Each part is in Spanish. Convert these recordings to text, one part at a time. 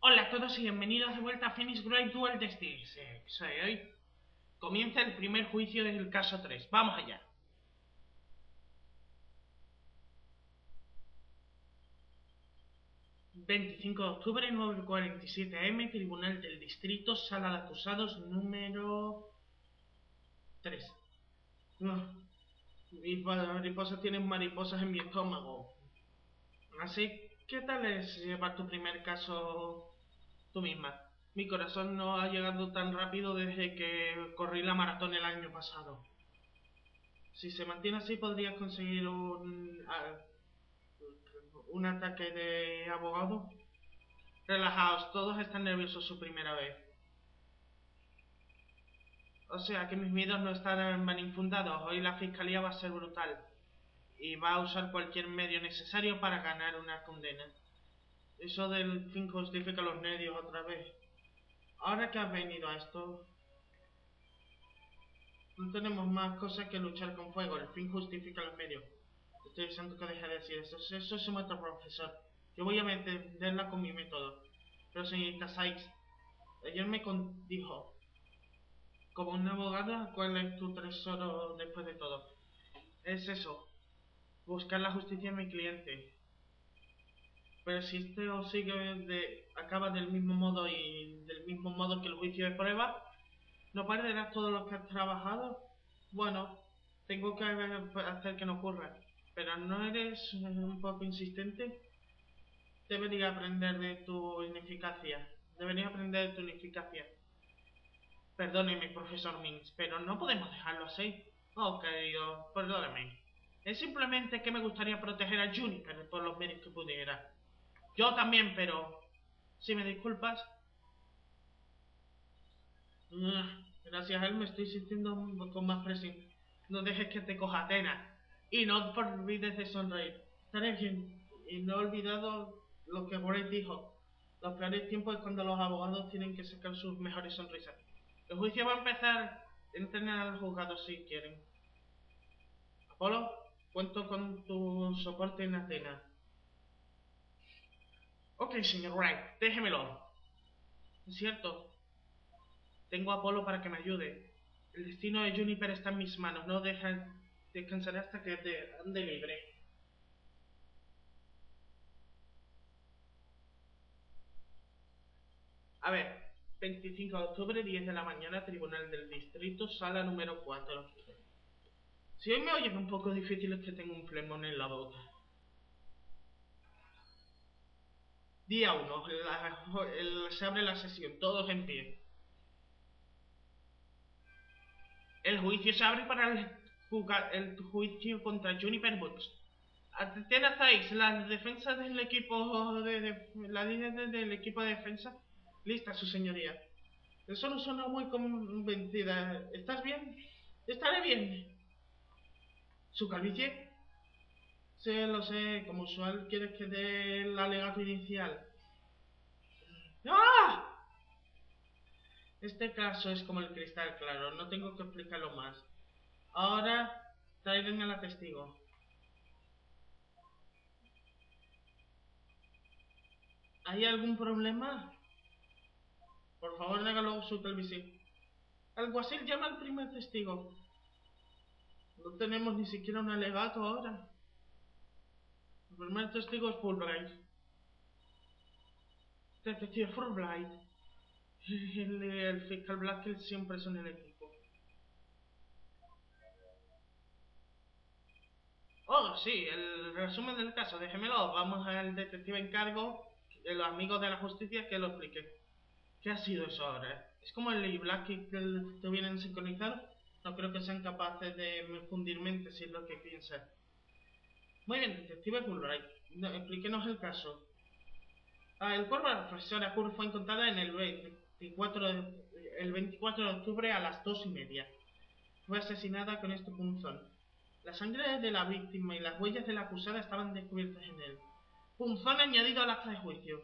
Hola a todos y bienvenidos de vuelta a Phoenix Wright Dual Destinies. Soy hoy. Comienza el primer juicio del caso 3. Vamos allá. ...25 de octubre, 9:47 am, Tribunal del Distrito, Sala de Acusados, número 3. Mis mariposas tienen mariposas en mi estómago. Así, ¿qué tal es llevar tu primer caso tú misma? Mi corazón no ha llegado tan rápido desde que corrí la maratón el año pasado. Si se mantiene así, podrías conseguir un ataque de abogado. Relajaos, todos están nerviosos su primera vez. O sea que mis miedos no están infundados. Hoy la fiscalía va a ser brutal y va a usar cualquier medio necesario para ganar una condena. Eso del fin justifica los medios otra vez. Ahora que has venido a esto, no tenemos más cosas que luchar con fuego. El fin justifica los medios. Estoy diciendo que deje de decir eso. Eso es un método, profesor. Yo voy a entenderla con mi método. Pero señorita Sykes, ayer me dijo, como una abogada, ¿cuál es tu tesoro después de todo? Es eso, buscar la justicia en mi cliente. Pero si esto acaba del mismo modo y del mismo modo que el juicio de prueba, ¿no perderás todo lo que has trabajado? Bueno, tengo que hacer que no ocurra. Pero ¿no eres un poco insistente? Debería aprender de tu ineficacia. Debería aprender de tu ineficacia. Perdóneme, profesor Minx, pero no podemos dejarlo así. Oh, querido, perdóneme. Es simplemente que me gustaría proteger a Juniper por los medios que pudiera. Yo también, pero... Si me disculpas... Gracias a él me estoy sintiendo con más presión. No dejes que te coja Atena. Y no olvides de sonreír. Estaré bien. Y no he olvidado lo que Grace dijo. Los peores tiempos es cuando los abogados tienen que sacar sus mejores sonrisas. El juicio va a empezar. Entren al juzgado si quieren. Apolo, cuento con tu soporte en Atenas. Ok, señor Wright, déjemelo. Es cierto, tengo a Apolo para que me ayude. El destino de Juniper está en mis manos. No dejan descansar hasta que te ande libre. A ver, 25 de octubre, 10 de la mañana, Tribunal del Distrito, sala número 4. Si hoy me oyes un poco difícil es que tengo un flemón en la boca. Día 1, se abre la sesión, todos en pie. El juicio se abre para el juicio contra Juniper Woods. Atención 6, la defensa del equipo la líder del equipo de defensa. Lista, su señoría. Eso no suena muy convencida. ¿Estás bien? Estaré bien. ¿Su calvicie? Sí, lo sé. Como usual, ¿quieres que dé el alegato inicial? ¡Ah! Este caso es como el cristal claro. No tengo que explicarlo más. Ahora, traigan a la testigo. ¿Hay algún problema? Por favor, hágalo su calvicie. Alguacil llama al primer testigo. No tenemos ni siquiera un alegato ahora. El primer testigo es Fulbright. Detective Fulbright. El fiscal Blackwell siempre son el equipo. Oh, sí, el resumen del caso, déjemelo. Vamos al detective en cargo, los amigos de la justicia, que lo explique. ¿Qué ha sido eso ahora? ¿Es como el Black que te vienen sincronizados? No creo que sean capaces de fundir mentes si es lo que piensan. Muy bien, detective Fulbright, no, explíquenos el caso. El cuerpo de la profesora Kur fue encontrada en el 24 de octubre a las 2:30. Fue asesinada con este punzón. La sangre de la víctima y las huellas de la acusada estaban descubiertas en él. Punzón añadido al acta de juicio.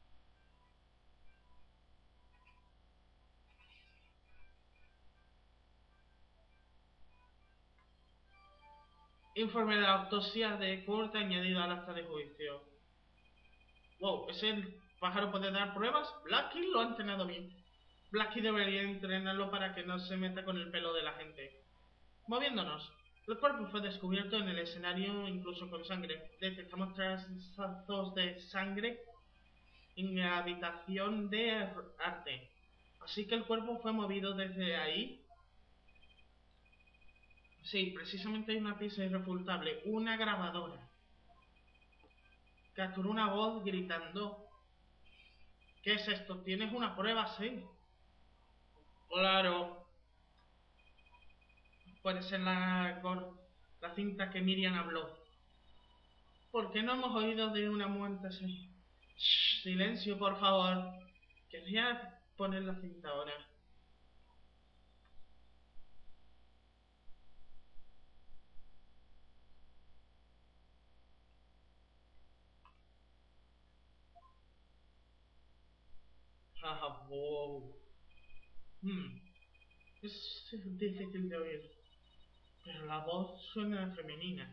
Informe de la autopsia de Kurt añadido al acta de juicio. Wow, es el pájaro puede dar pruebas. Blackie lo ha entrenado bien. Blackie debería entrenarlo para que no se meta con el pelo de la gente. Moviéndonos. El cuerpo fue descubierto en el escenario, incluso con sangre. Detectamos trazos de sangre en la habitación de arte. Así que el cuerpo fue movido desde ahí. Sí, precisamente hay una pieza irrefutable, una grabadora. Capturó una voz gritando: ¿qué es esto? ¿Tienes una prueba? Sí. Claro. Puede ser la cinta que Miriam habló. ¿Por qué no hemos oído de una muerte así? Shh, silencio, por favor. Quería poner la cinta ahora. Ah, wow. Es difícil de oír, pero la voz suena femenina.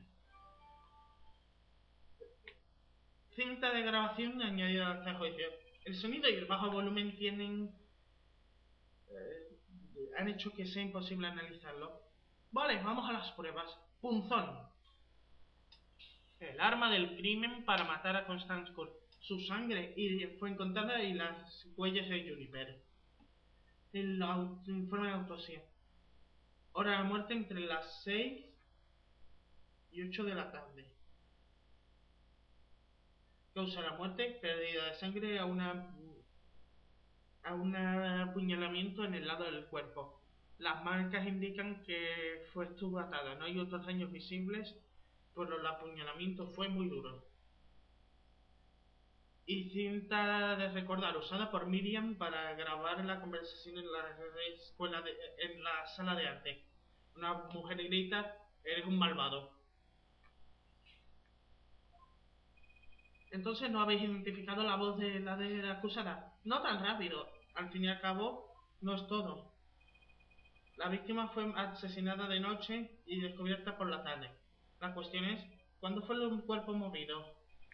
Cinta de grabación añadida a este juicio. El sonido y el bajo volumen han hecho que sea imposible analizarlo. Vale, vamos a las pruebas. Punzón. El arma del crimen para matar a Constance Court. Su sangre fue encontrada y las huellas de Juniper. El informe de autopsia. Hora de muerte entre las 6 y 8 de la tarde. Causa la muerte, pérdida de sangre a un apuñalamiento en el lado del cuerpo. Las marcas indican que estuvo atada. No hay otros daños visibles, pero el apuñalamiento fue muy duro. Y cinta de recordar usada por Miriam para grabar la conversación en la escuela en la sala de arte. Una mujer grita: eres un malvado. Entonces no habéis identificado la voz de la acusada. No tan rápido. Al fin y al cabo, no es todo. La víctima fue asesinada de noche y descubierta por la tarde. La cuestión es: ¿cuándo fue el cuerpo movido?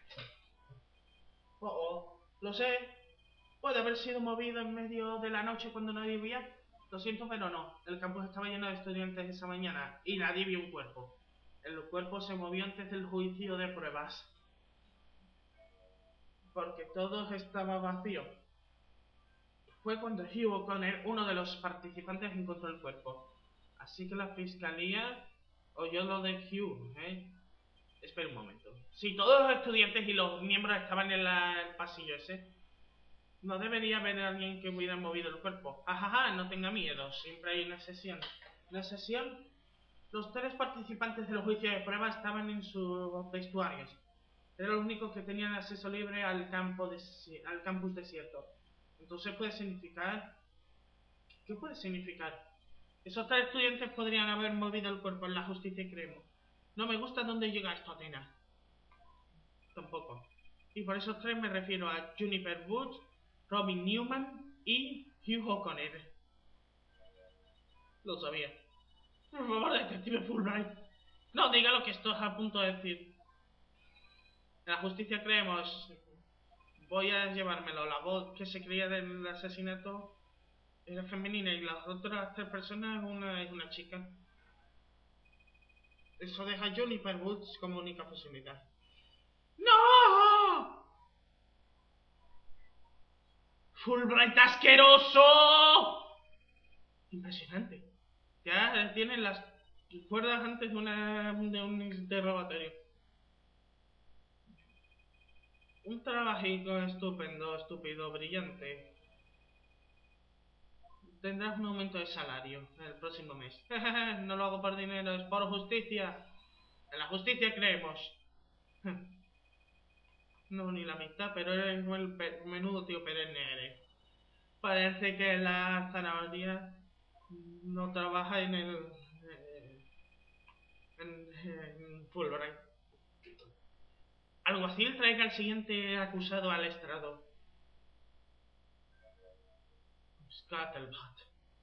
Lo sé. Puede haber sido movido en medio de la noche cuando nadie vivía. Lo siento, pero no. El campus estaba lleno de estudiantes esa mañana y nadie vio un cuerpo. El cuerpo se movió antes del juicio de pruebas, porque todo estaba vacío. Fue cuando Hugh O'Connor, uno de los participantes, encontró el cuerpo. Así que la fiscalía oyó lo de Hugh, ¿eh? Espera un momento. Si todos los estudiantes y los miembros estaban en el pasillo ese, no debería haber alguien que hubiera movido el cuerpo. Ajaja, no tenga miedo, siempre hay una sesión. ¿La sesión? Los 3 participantes del juicio de prueba estaban en sus vestuarios. Era los únicos que tenían acceso libre al campus desierto. Entonces puede significar... ¿Qué puede significar? Esos 3 estudiantes podrían haber movido el cuerpo en la justicia y creemos. No me gusta dónde llega esto, Athena. Tampoco. Y por esos 3 me refiero a Juniper Woods, Robin Newman y Hugh O'Connor. Lo sabía. Por favor, detective Fulbright, no diga lo que estás a punto de decir. En la justicia creemos. Voy a llevármelo. La voz que se creía del asesinato era femenina y las otras 3 personas es una chica. Eso deja a Juniper Woods como única posibilidad. ¡No! ¡Fulbright asqueroso! Impresionante. Ya tienen las cuerdas antes de un interrogatorio. Un trabajito estupendo, estúpido, brillante. Tendrás un aumento de salario el próximo mes. No lo hago por dinero, es por justicia. En la justicia creemos. No, ni la mitad, pero eres el menudo tío perenne eres. Parece que la zanahoria no trabaja en Fulbright. Alguacil traiga al siguiente acusado al estrado. Scuttlebot.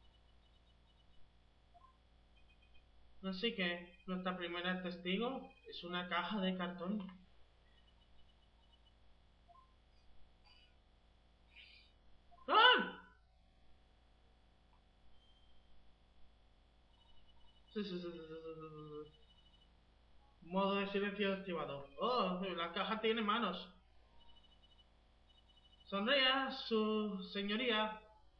Así que nuestra primera testigo es una caja de cartón. Modo de silencio activado. Oh, la caja tiene manos. Sonría, su señoría.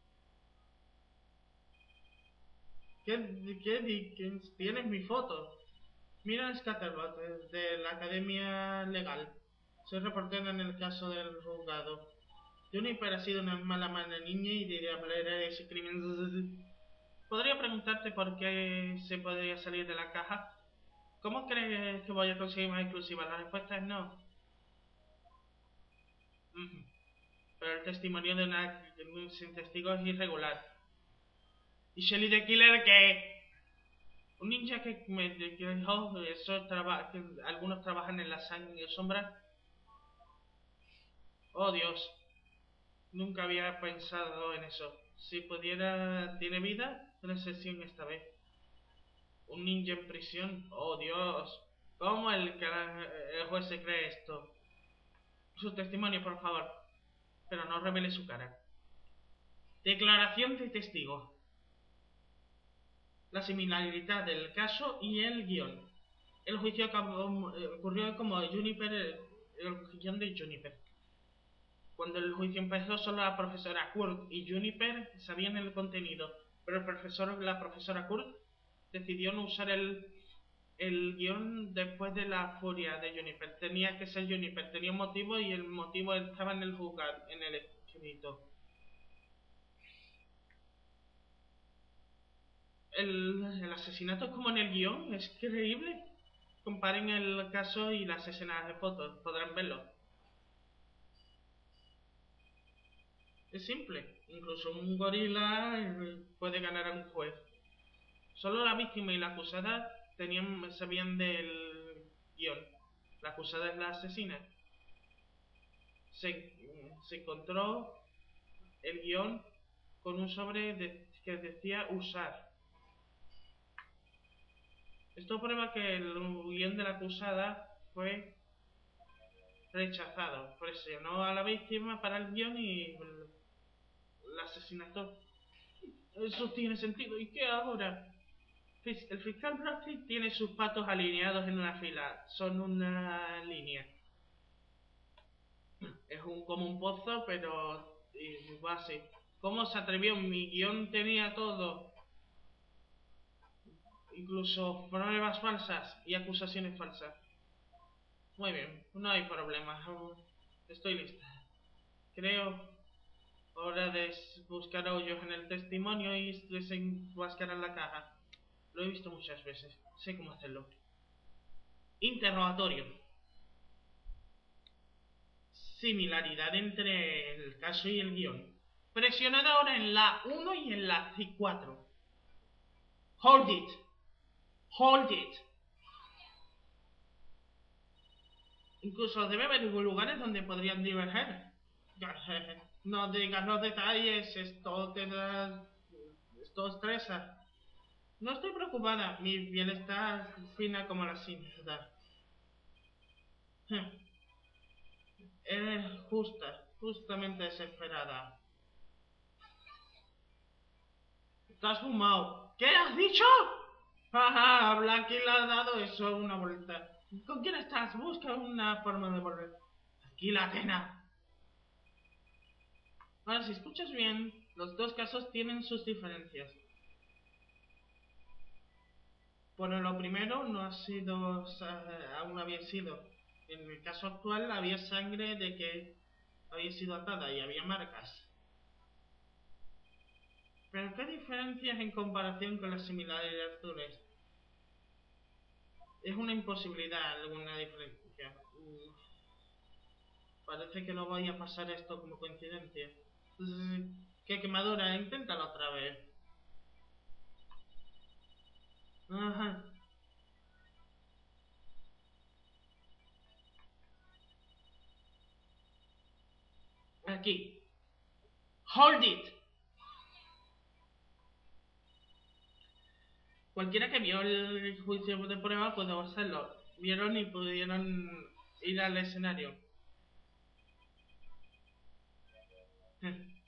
¿Qué Dickens? Tienes mi foto. Mira Scatterbot, de la Academia Legal. Soy reportero en el caso del juzgado. Juniper ha sido una mala niña y diría hablar de ese crimen. ¿Podría preguntarte por qué se podría salir de la caja? ¿Cómo crees que voy a conseguir más exclusivas? La respuesta es no. Pero el testimonio de un sin testigo es irregular. ¿Y Shelly the Killer qué? Un ninja que me dijo que algunos trabajan en la sangre y sombra. Oh Dios, nunca había pensado en eso. Si pudiera, ¿tiene vida? Una sesión esta vez. Un ninja en prisión. Oh Dios, ¿cómo el juez se cree esto? Su testimonio, por favor, pero no revele su cara. Declaración de testigo. La similaridad del caso y el guión. El juicio ocurrió como Juniper, el guión de Juniper. Cuando el juicio empezó, solo la profesora Kurt y Juniper sabían el contenido, pero la profesora Kurt decidió no usar el guión después de la furia de Juniper. Tenía que ser Juniper, tenía un motivo y el motivo estaba en el juzgado, en el escrito. El asesinato como en el guión es creíble. Comparen el caso y las escenas de fotos, podrán verlo. Es simple, incluso un gorila puede ganar a un juez. Solo la víctima y la acusada sabían del guión. La acusada es la asesina. Se encontró el guión con un sobre que decía usar. Esto prueba que el guión de la acusada fue rechazado. Presionó a la víctima para el guión y el asesinato. Eso tiene sentido. ¿Y qué ahora? El fiscal Bradley tiene sus patos alineados en una fila. Son una línea. Es como un pozo, pero base. ¿Cómo se atrevió? Mi guión tenía todo. Incluso pruebas falsas y acusaciones falsas. Muy bien, no hay problema. Estoy lista. Creo hora de buscar hoyos en el testimonio y desenmascarar la caja. Lo he visto muchas veces. Sé cómo hacerlo. Interrogatorio. Similaridad entre el caso y el guión. Presionad ahora en la 1 y en la 4. Hold it. Hold it. Incluso debe haber lugares donde podrían diverger. No digas los detalles, esto estresa. No estoy preocupada, mi piel está fina como la cinta. Es justamente desesperada. ¿Te has fumado? ¿Qué has dicho? Jaja, Blackie le ha dado eso una vuelta. ¿Con quién estás? Busca una forma de volver. Tranquila, Atena. Ahora, si escuchas bien, los dos casos tienen sus diferencias. Bueno, lo primero no ha sido, aún había sido. En el caso actual había sangre de que había sido atada y había marcas. Pero ¿qué diferencias en comparación con las similaridades azules? Es una imposibilidad alguna diferencia. Parece que no vaya a pasar esto como coincidencia. ¿Qué quemadura? Inténtalo otra vez. Ajá. Aquí. Hold it. Cualquiera que vio el juicio de prueba puede hacerlo. Vieron y pudieron ir al escenario.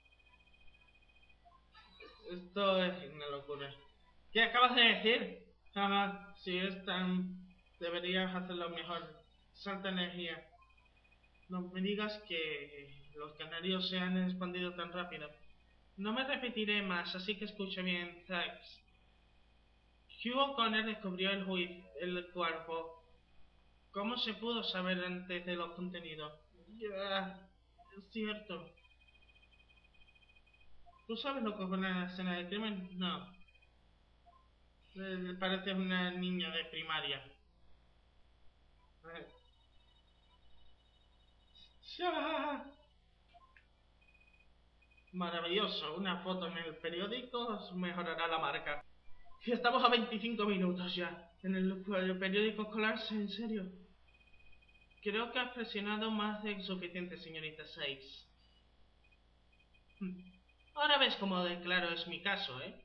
Esto es una locura. ¿Qué acabas de decir? Si es tan... deberías hacerlo mejor. Salta energía. No me digas que los canarios se han expandido tan rápido. No me repetiré más, así que escuche bien, Zax. Hugh O'Connor descubrió el cuerpo. ¿Cómo se pudo saber antes de los contenidos? Ya, es cierto. ¿Tú sabes lo que fue la escena del crimen? No. Parece una niña de primaria. Ya. Maravilloso, una foto en el periódico mejorará la marca. Y estamos a 25 minutos ya. En el periódico escolar, en serio. Creo que has presionado más de suficiente, señorita Sykes. Ahora ves cómo de claro es mi caso, ¿eh?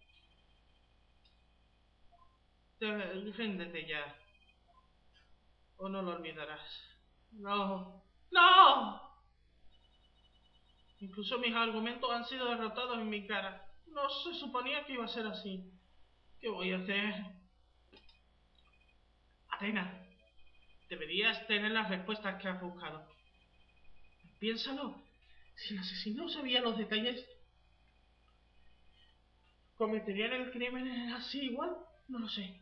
Ríndete ya. O no lo olvidarás. No. ¡No! Incluso mis argumentos han sido derrotados en mi cara. No se suponía que iba a ser así. ¿Qué voy a hacer? Atena, deberías tener las respuestas que has buscado. Piénsalo. Si el asesino sabía los detalles, ¿cometerían el crimen así igual? No lo sé.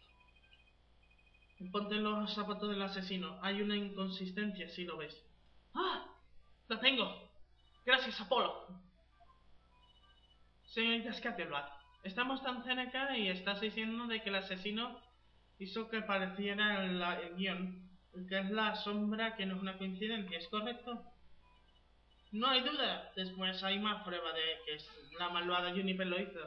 Ponte en los zapatos del asesino. Hay una inconsistencia, si lo ves. ¡Ah! ¡Lo tengo! Gracias, Apolo. Señorita Scatterback, estamos tan cerca y estás diciendo de que el asesino hizo que pareciera el guión, que es la sombra, que no es una coincidencia, ¿es correcto? No hay duda. Después hay más prueba de que la malvada Juniper lo hizo.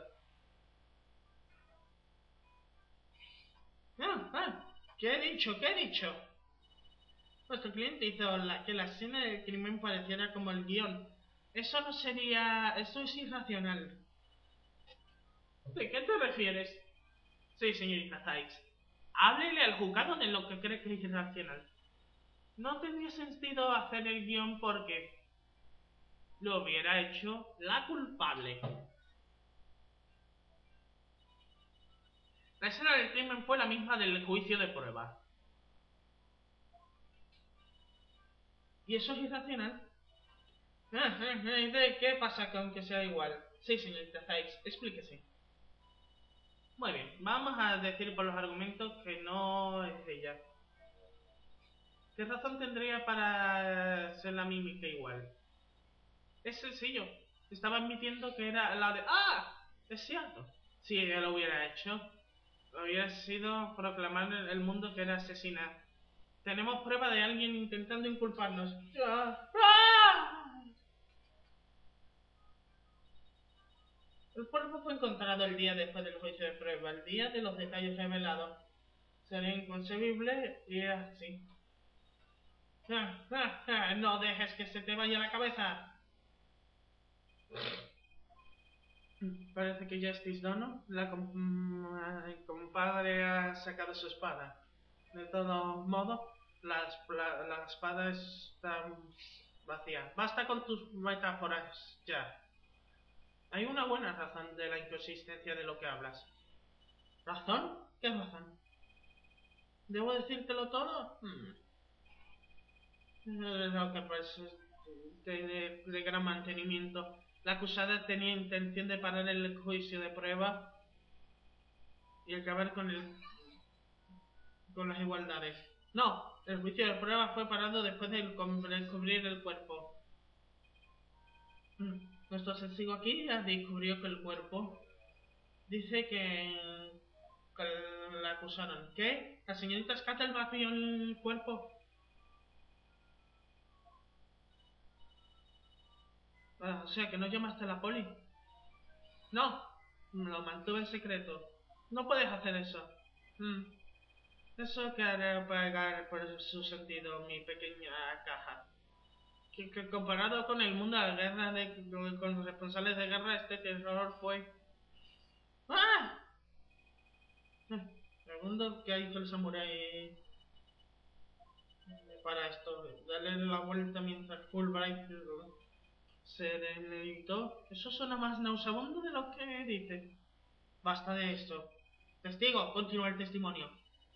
¿Qué he dicho? ¿Qué he dicho? Nuestro cliente hizo que la escena del crimen pareciera como el guión. Eso no sería... Eso es irracional. ¿De qué te refieres? Sí, señorita Sykes. Háblele al juzgado de lo que cree que es irracional. No tendría sentido hacer el guión porque lo hubiera hecho la culpable. La escena del crimen fue la misma del juicio de prueba. ¿Y eso es irracional? ¿De qué pasa con que sea igual? Sí, señorita Sykes, explíquese. Muy bien, vamos a decir por los argumentos que no es ella. ¿Qué razón tendría para hacer la mímica igual? Es sencillo. Estaba admitiendo que era la de... ¡Ah! Es cierto. Si ella lo hubiera hecho, hubiera sido proclamar en el mundo que era asesina. Tenemos prueba de alguien intentando inculparnos. ¡Ah! El cuerpo fue encontrado el día después del juicio de prueba, el día de los detalles revelados. Sería inconcebible y es así. No dejes que se te vaya la cabeza. Parece que Justice Dono, el compadre, ha sacado su espada. De todo modo, la espada está vacía. Basta con tus metáforas ya. Hay una buena razón de la inconsistencia de lo que hablas. ¿Razón? ¿Qué razón? ¿Debo decírtelo todo? Lo que pues de gran mantenimiento. La acusada tenía intención de parar el juicio de prueba y acabar con las igualdades. No, el juicio de prueba fue parado después de descubrir el cuerpo. Nuestro testigo aquí ya descubrió que el cuerpo dice que la acusaron. ¿Qué? ¿La señorita Scatterback vio el cuerpo? O sea, que no llamaste a la poli. No, lo mantuve en secreto. No puedes hacer eso. Eso que haré pagar por su sentido mi pequeña caja. Que comparado con el mundo de la guerra, con los responsables de guerra, este terror fue... ¡Ah! Segundo, ¿qué hizo el samurái para esto? Darle la vuelta mientras Fulbright se debilitó. Eso suena más nauseabundo de lo que dice. Basta de esto. Testigo, continúa el testimonio.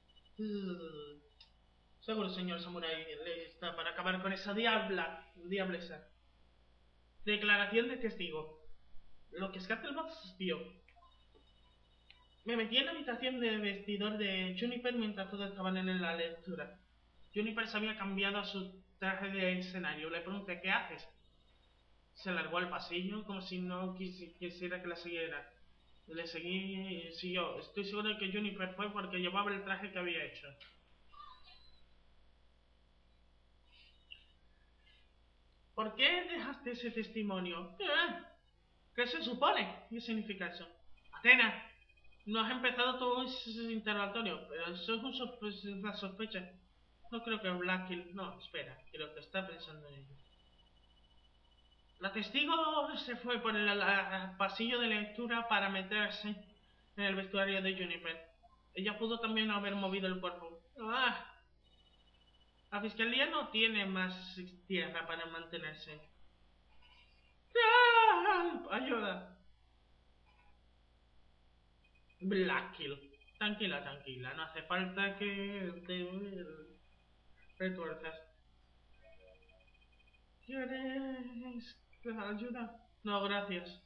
Seguro, señor Samurai, está para acabar con esa diablesa. Declaración de testigo. Lo que Scatterbox vio. Me metí en la habitación de vestidor de Juniper mientras todos estaban en la lectura. Juniper se había cambiado a su traje de escenario. Le pregunté, ¿qué haces? Se largó al pasillo como si no quisiera que la siguiera. Le seguí y siguió. Estoy seguro de que Juniper fue porque llevaba el traje que había hecho. ¿Por qué dejaste ese testimonio? ¿Qué se supone? ¿Qué significa eso? Athena, no has empezado todo ese interrogatorio, pero eso es una sospecha. No creo que Blackkill... No, espera, creo que está pensando en ello. La testigo se fue por el pasillo de lectura para meterse en el vestuario de Juniper. Ella pudo también haber movido el cuerpo. La fiscalía no tiene más tierra para mantenerse. ¡Ayuda! Blackkill. Tranquila, tranquila. No hace falta que te retuerzas. ¿Quieres ayuda? No, gracias.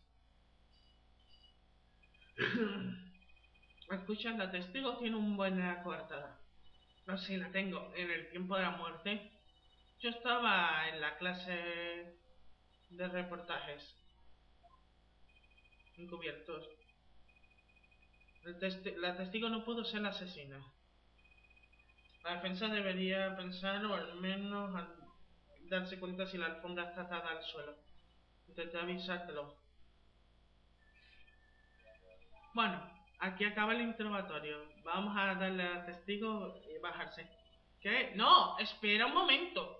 Escucha, la testigo tiene un buena coartada. No sé si la tengo. En el tiempo de la muerte, yo estaba en la clase de reportajes encubiertos. La testigo no pudo ser la asesina. La defensa debería pensar, o al menos darse cuenta si la alfombra está atada al suelo. Intenté avisártelo. Bueno, aquí acaba el interrogatorio. Vamos a darle al testigo y bajarse. ¿Qué? No, espera un momento.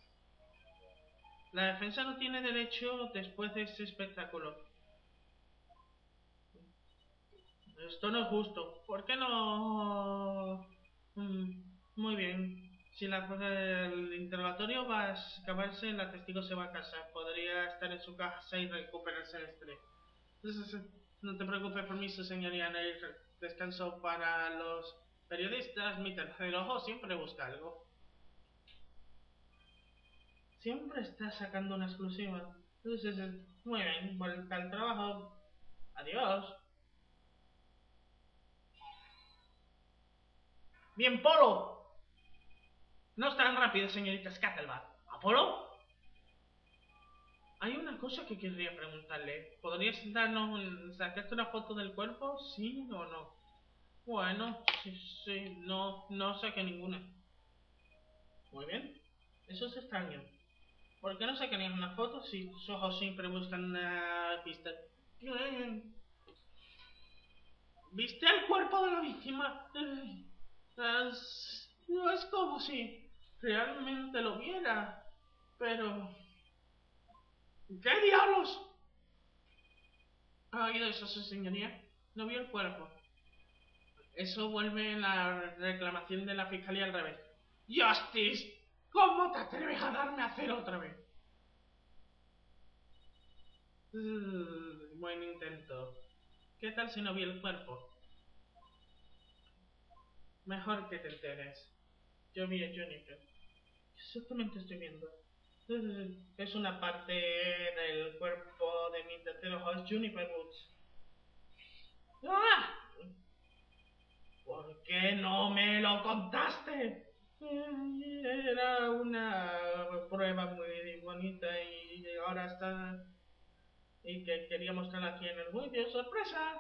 La defensa no tiene derecho después de ese espectáculo. Esto no es justo. ¿Por qué no...? Muy bien. Si el interrogatorio va a acabarse, la testigo se va a casa. Podría estar en su casa y recuperarse el estrés. No te preocupes por mí, su señoría. No hay descanso para los periodistas. Mi tercer ojo siempre busca algo. Siempre está sacando una exclusiva. Muy bien, vuelta al trabajo. Adiós. Bien, Polo. No es tan rápido, señorita Scatterbat. ¿Apolo? Hay una cosa que querría preguntarle. ¿Podrías sacarte una foto del cuerpo? ¿Sí o no? Bueno, sí, no saqué ninguna. Muy bien. Eso es extraño. ¿Por qué no sacarías una foto si tus ojos siempre buscan una pista? ¿Viste el cuerpo de la víctima? No es como si realmente lo viera. Pero... ¿qué diablos? ¿Ha oído eso, su señoría? No vio el cuerpo. Eso vuelve la reclamación de la fiscalía al revés. Justice, ¿cómo te atreves a darme a hacer otra vez? Buen intento. ¿Qué tal si no vio el cuerpo? Mejor que te enteres. Yo vi a Juniper. Exactamente estoy viendo. Es una parte del cuerpo de mi tercero host, Juniper Woods. ¡Ah! ¿Por qué no me lo contaste? Era una prueba muy bonita y ahora está... y que quería mostrar aquí en el juicio. ¡Sorpresa!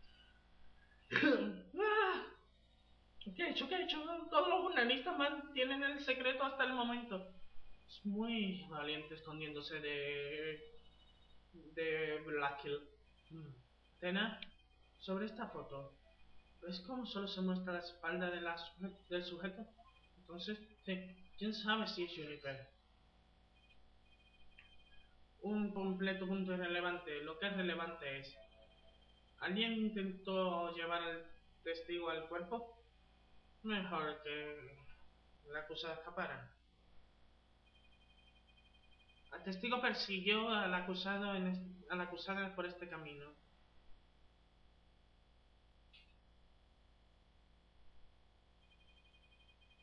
¿Qué he hecho? ¿Qué he hecho? Todos los jurnalistas mantienen el secreto hasta el momento. Es muy valiente escondiéndose de Blackkill. Tena, sobre esta foto, ¿ves cómo solo se muestra la espalda del sujeto? Entonces, sí, quién sabe si es Juniper. Un completo punto irrelevante. Lo que es relevante es... ¿alguien intentó llevar al testigo al cuerpo? Mejor que la acusada escapara. El testigo persiguió al acusado a la acusada por este camino.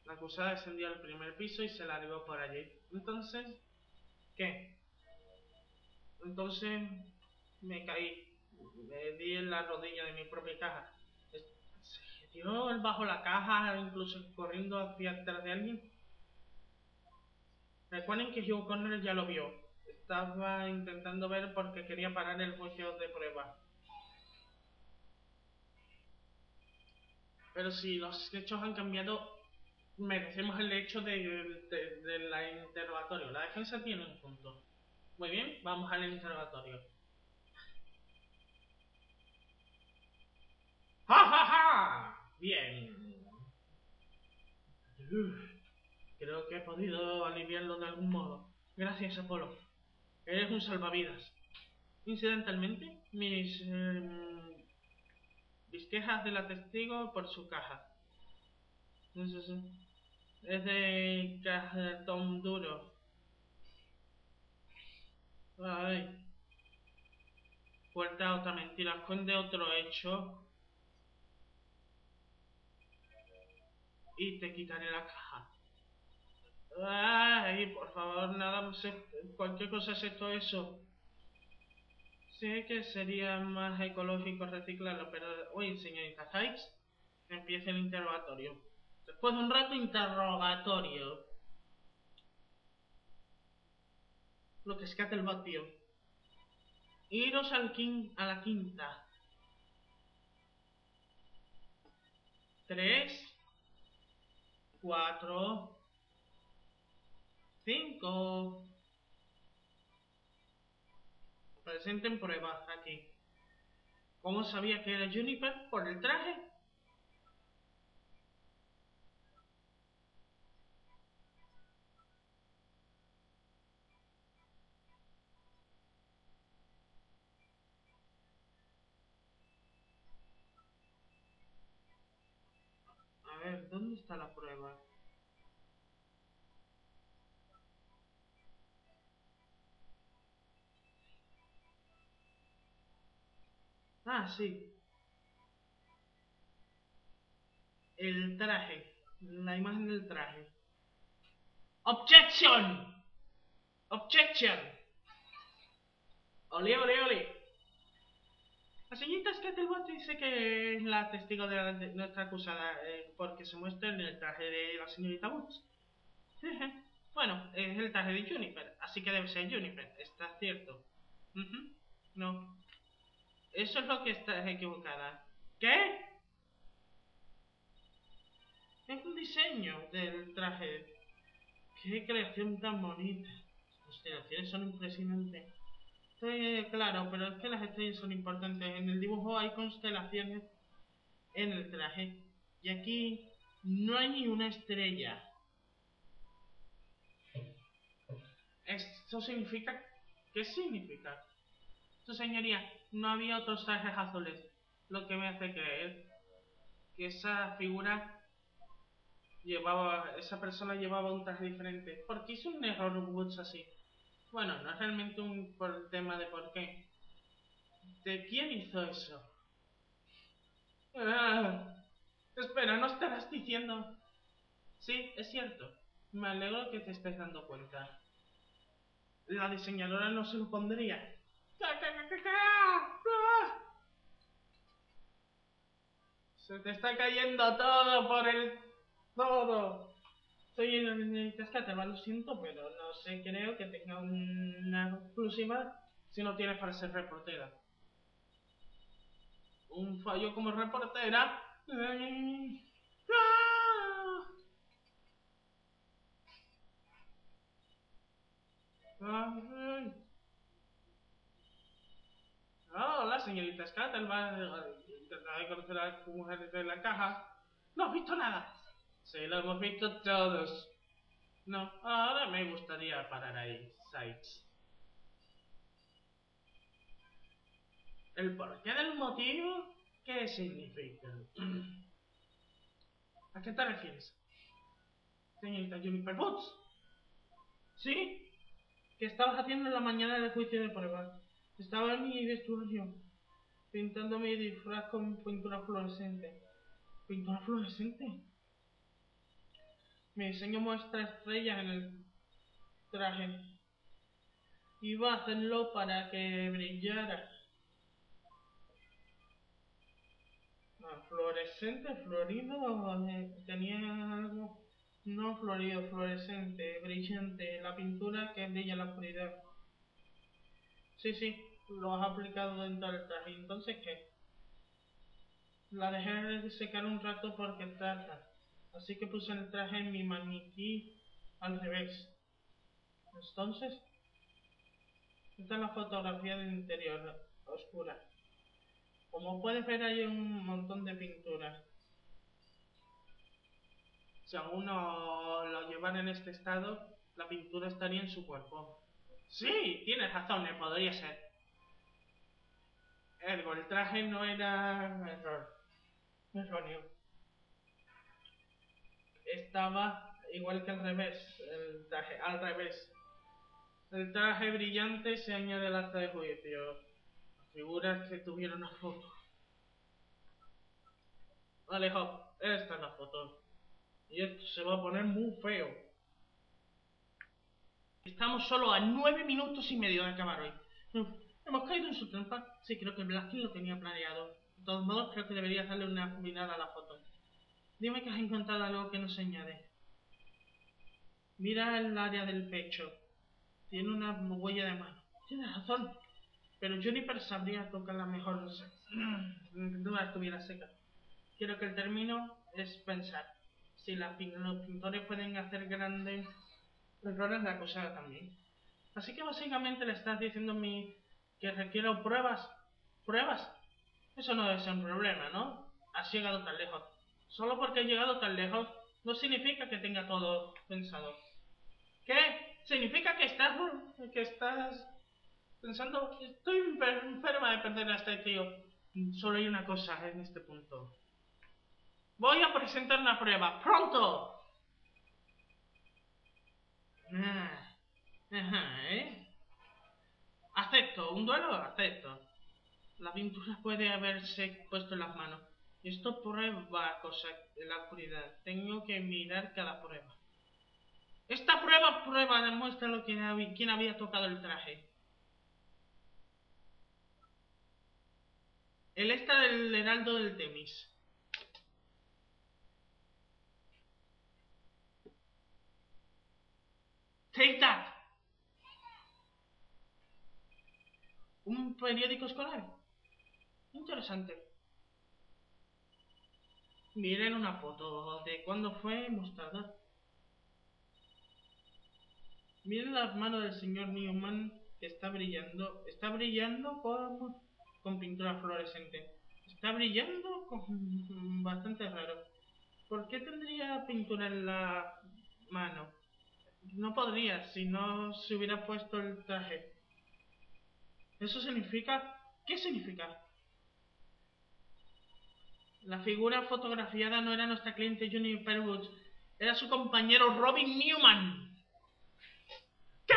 La acusada descendió al primer piso y se largó por allí. Entonces, ¿qué? Entonces me caí, me di en la rodilla de mi propia caja. Se tiró él bajo la caja, incluso corriendo hacia atrás de alguien. Recuerden que Hugh Connor ya lo vio. Estaba intentando ver porque quería parar el juicio de prueba. Pero si los hechos han cambiado, merecemos el hecho de la interrogatorio. La defensa tiene un punto. Muy bien, vamos al interrogatorio. ¡Ja, ja, ja! Bien. Creo que he podido aliviarlo de algún modo. Gracias, Apolo. Eres un salvavidas. Incidentalmente, mis quejas de la testigo por su caja. Es de cartón duro. Ay. Puerta otra mentira. Esconde otro hecho. Y te quitaré la caja. Ay, por favor, nada más. Cualquier cosa excepto eso. Sé que sería más ecológico reciclarlo, pero... Oye, señorita Sykes, empieza el interrogatorio. Después de un rato, interrogatorio. Lo que escata el vacío. Iros a la quinta. 3, 4, 5. Presenten pruebas aquí. ¿Cómo sabía que era Juniper? ¿Por el traje? A ver, ¿dónde está la prueba? Ah, sí. El traje. La imagen del traje. ¡Objection! ¡Objection! ¡Ole, ole, ole! La señorita Scatterbox dice que es la testigo de nuestra acusada porque se muestra en el traje de la señorita Woods. Bueno, es el traje de Juniper, así que debe ser Juniper, está cierto. No, eso es lo que estás equivocada. ¿Qué? Es un diseño del traje. Qué creación tan bonita. Las constelaciones son impresionantes. Estoy claro, pero es que las estrellas son importantes. En el dibujo hay constelaciones en el traje. Y aquí no hay ni una estrella. ¿Esto significa? ¿Qué significa? Su señoría, no había otros trajes azules. Lo que me hace creer que esa persona llevaba un traje diferente. ¿Por qué hizo un error Woods así? Bueno, no es realmente un tema de por qué. ¿De quién hizo eso? Espera, ¿no estarás diciendo? Sí, es cierto. Me alegro que te estés dando cuenta. La diseñadora no se lo pondría. Se te está cayendo todo por el... todo. Soy el Cascateba, lo siento, pero no sé, creo que tenga una exclusiva si no tienes para ser reportera. Un fallo como reportera. Hola, señorita Scatterman. Intentaba de conocer a las mujeres de la caja. No has visto nada. Sí, lo hemos visto todos. No, ahora me gustaría parar ahí, Sykes. ¿El porqué del motivo? ¿Qué significa? ¿A qué te refieres? Señorita Juniper Boots. ¿Sí? ¿Qué estabas haciendo en la mañana del juicio de prueba? Estaba en mi vestuario, pintando mi disfraz con pintura fluorescente. ¿Pintura fluorescente? Mi diseño muestra estrellas en el traje. Iba a hacerlo para que brillara. Fluorescente, florido, tenía algo. No florido, fluorescente, brillante. La pintura que brilla en la oscuridad. Sí, lo has aplicado dentro del traje. ¿Entonces qué? La dejé secar un rato porque tarda. Así que puse el traje en mi maniquí al revés. Entonces, esta es la fotografía del interior, oscura. Como puedes ver, hay un montón de pinturas. Si aún no lo llevan en este estado, la pintura estaría en su cuerpo. Sí, tienes razón, podría ser. El traje no era erróneo. Estaba igual que al revés, el traje, al revés. El traje brillante se añade al acta de juicio. Las figuras que tuvieron una foto. Vale, Hop, esta es la foto. Y esto se va a poner muy feo. Estamos solo a 9 minutos y medio de acabar hoy. ¿Hemos caído en su trampa? Sí, creo que Blaskin lo tenía planeado. De todos modos, creo que deberías darle una mirada a la foto. Dime que has encontrado algo que nos añade. Mira el área del pecho. Tiene una huella de mano. Tienes razón. Pero Juniper sabría tocar la mejor duda estuviera seca. Quiero que el término es pensar. Si los pintores pueden hacer grandes errores, la cosa también. Así que básicamente le estás diciendo a mí que requiero pruebas. ¿Pruebas? Eso no debe ser un problema, ¿no? Has llegado tan lejos. Solo porque he llegado tan lejos no significa que tenga todo pensado. ¿Qué? ¿Significa que estás pensando? Estoy enferma de perder a este tío. Solo hay una cosa en este punto. Voy a presentar una prueba. ¡Pronto! ¿Eh? Acepto. ¿Un duelo? Acepto. La pintura puede haberse puesto en las manos. Esto prueba cosas en la oscuridad. Tengo que mirar cada prueba. Esta prueba demuestra quién había tocado el traje. El del Heraldo del Temis. Take that. Un periódico escolar. Interesante. Miren una foto de cuándo fue mostrada. Miren las manos del señor Newman que está brillando. Está brillando con pintura fluorescente. Está brillando con bastante raro. ¿Por qué tendría pintura en la mano? No podría si no se hubiera puesto el traje. ¿Eso significa? ¿Qué significa? La figura fotografiada no era nuestra cliente Juniper Woods, era su compañero Robin Newman. ¿Qué?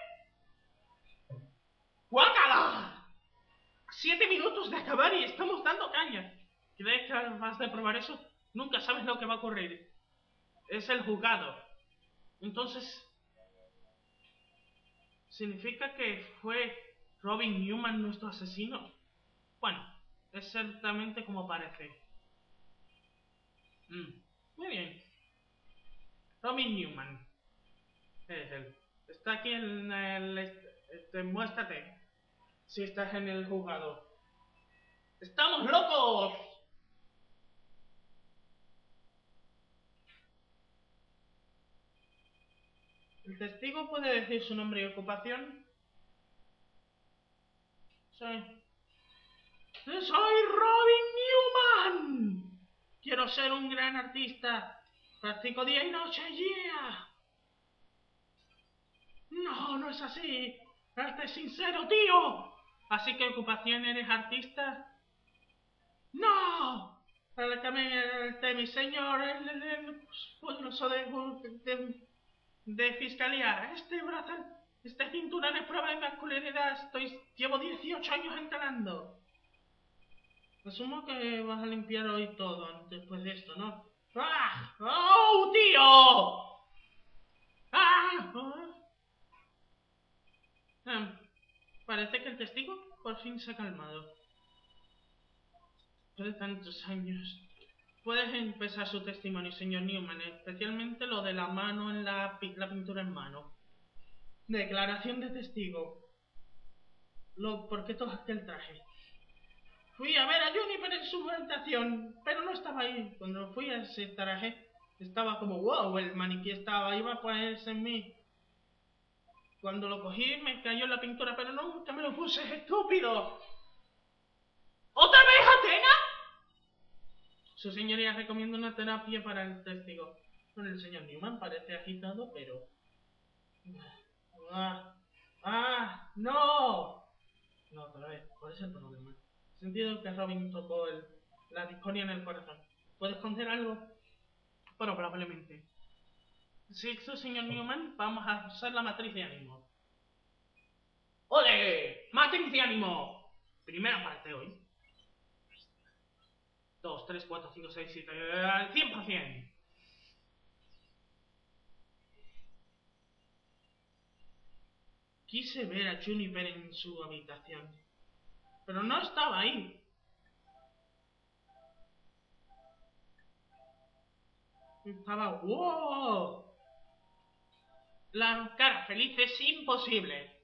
¡Guácala! 7 minutos de acabar y estamos dando caña. ¿Crees que vas a probar eso? Nunca sabes lo que va a ocurrir. Es el juzgado. Entonces, ¿significa que fue Robin Newman nuestro asesino? Bueno, es ciertamente como parece. Muy bien. Robin Newman. Es él. Está aquí en el... muéstrate. Si estás en el juzgado. ¡Estamos locos! ¿El testigo puede decir su nombre y ocupación? Soy Robin Newman. Quiero ser un gran artista. Practico día y noche, yeah. No es así. Arte sincero, tío. Así que ocupación, ¿eres artista? ¡No! Mi señor, el pulso de fiscalía. Esta cintura de prueba de masculinidad. Llevo 18 años entrenando. Asumo que vas a limpiar hoy todo después de esto, ¿no? ¡Ah! ¡Oh, tío! ¡Ah! Parece que el testigo por fin se ha calmado. Después de tantos años. Puedes empezar su testimonio, señor Newman, especialmente lo de la mano en la pintura en mano. Declaración de testigo. ¿Por qué tomaste el traje? Fui a ver a Juniper en su habitación, pero no estaba ahí. Cuando fui a ese traje, estaba como, wow, el maniquí iba a ponerse en mí. Cuando lo cogí, me cayó en la pintura, pero nunca me lo puse, estúpido. ¿Otra vez, Atena? Su señoría recomienda una terapia para el testigo. Bueno, el señor Newman parece agitado, pero... ¡No! No, otra vez, ¿cuál es el problema? He sentido que Robin tocó la discordia en el corazón. ¿Puedes contar algo? Probablemente. Sí, señor Newman, vamos a usar la matriz de ánimo. ¡Ole! ¡Matriz de ánimo! Primera parte hoy. 2, 3, 4, 5, 6, 7... 100%. Quise ver a Juniper en su habitación, pero no estaba ahí. Estaba... ¡wow! La cara feliz es imposible.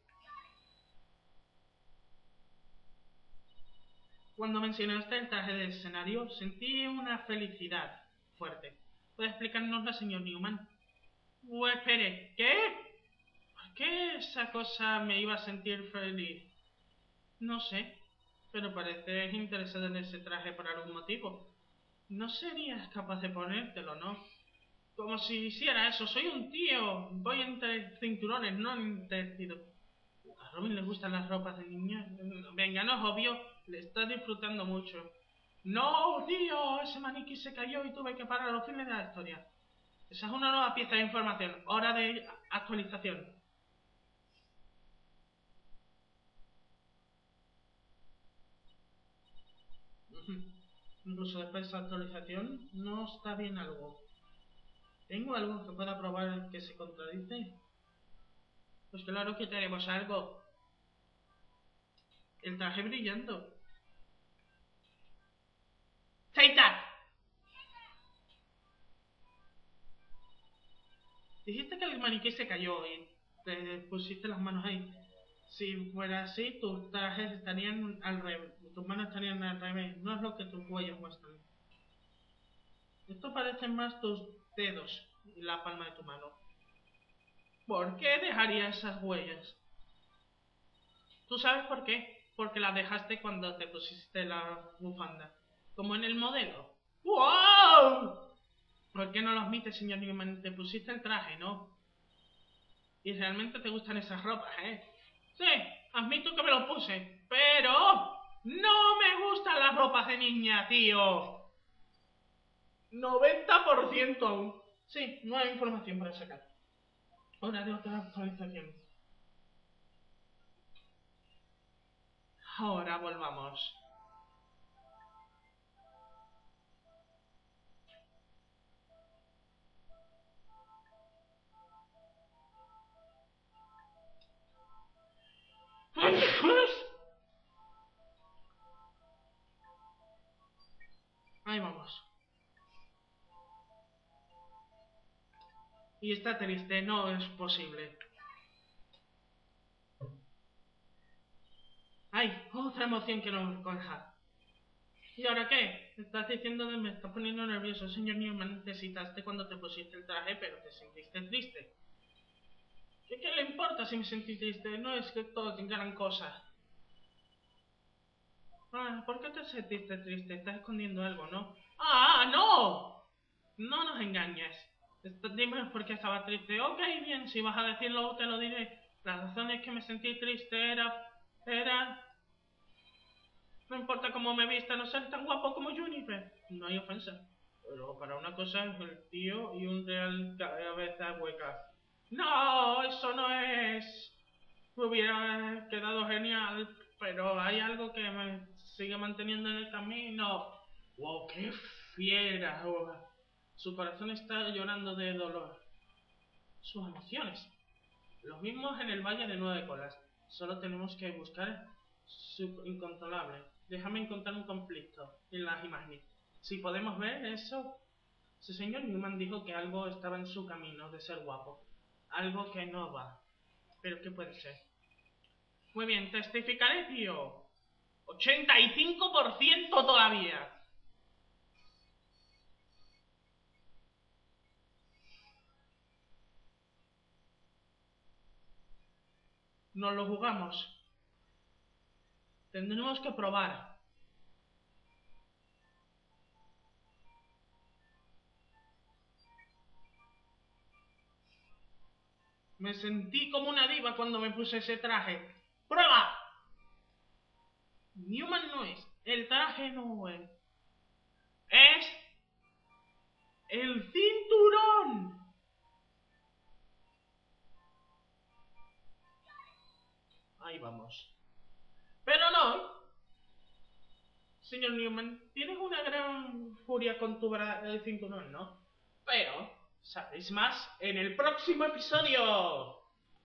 Cuando mencionaste el traje de escenario, sentí una felicidad fuerte. ¿Puede explicárnosla, señor Newman? Espere, ¿qué? ¿Por qué esa cosa me iba a sentir feliz? No sé, pero pareces interesado en ese traje por algún motivo. No serías capaz de ponértelo, ¿no? Como si hiciera eso. Soy un tío. Voy entre cinturones, no entre vestidos. A Robin le gustan las ropas de niña. Venga, no es obvio. Le está disfrutando mucho. ¡No, tío! Ese maniquí se cayó y tuve que parar los fines de la historia. Esa es una nueva pieza de información. Hora de actualización. Incluso después de esa actualización, no está bien algo. ¿Tengo algo que pueda probar que se contradice? Pues claro que tenemos algo. El traje brillando. ¡Seita! Dijiste que el maniquí se cayó y te pusiste las manos ahí. Si fuera así, tus trajes estarían al revés. Tus manos estarían al revés. No es lo que tus huellas muestran. Esto parecen más tus dedos y la palma de tu mano. ¿Por qué dejaría esas huellas? ¿Tú sabes por qué? Porque las dejaste cuando te pusiste la bufanda. Como en el modelo. ¡Wow! ¿Por qué no lo admites, señor Newman? Te pusiste el traje, ¿no? Y realmente te gustan esas ropas, ¿eh? Sí, admito que me lo puse, pero no me gustan las ropas de niña, tío. 90% aún. Sí, no hay información para sacar. Hora de otra actualización. Ahora volvamos. Ahí vamos. Y está triste, no es posible. ¡Ay! Otra emoción que no coja. ¿Y ahora qué? Estás diciendo que me estás poniendo nervioso, señor Newman. Necesitaste cuando te pusiste el traje, pero te sentiste triste. ¿Qué le importa si me sentí triste? No es que todo tenga gran cosa. ¿Por qué te sentiste triste? Estás escondiendo algo, ¿no? ¡No! No nos engañes. Dime por qué estaba triste. Ok, bien, si vas a decirlo, te lo diré. La razón es que me sentí triste era... No importa cómo me vista, no ser tan guapo como Juniper. No hay ofensa. Pero para una cosa es el tío y un real cabeza hueca. No, eso no es. Me hubiera quedado genial, pero hay algo que me sigue manteniendo en el camino. ¡Wow, qué fiera! Su corazón está llorando de dolor. sus emociones. Los mismos en el Valle de Nueve Colas. Solo tenemos que buscar su incontrolable. Déjame encontrar un conflicto en las imágenes. Si podemos ver eso... Ese señor Newman dijo que algo estaba en su camino de ser guapo. Algo que no va. ¿Pero qué puede ser? Muy bien, testificaré, tío. 85% todavía. Nos lo jugamos. Tendremos que probar. Me sentí como una diva cuando me puse ese traje. ¡Prueba! Newman no es. El traje no es. Es el cinturón. Ahí vamos. Pero no. Señor Newman, tienes una gran furia con tu cinturón, ¿no? Pero, ¿sabéis más en el próximo episodio?